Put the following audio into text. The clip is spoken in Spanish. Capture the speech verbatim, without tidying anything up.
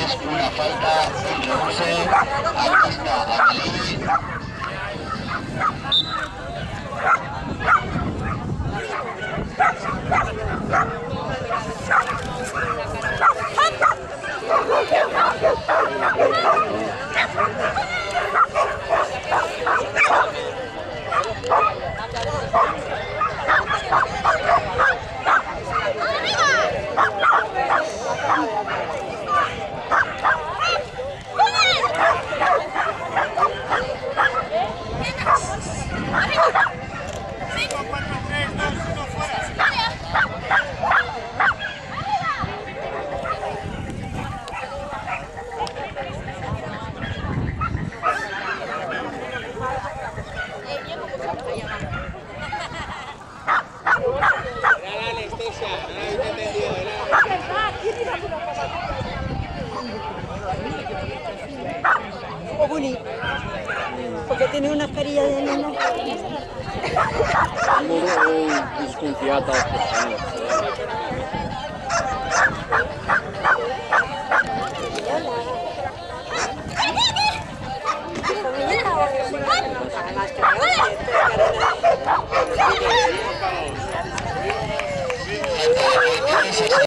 es una falta de introduce a pista Amelie. Bully, porque tiene una carilla de nena. Desconfiat a les persones.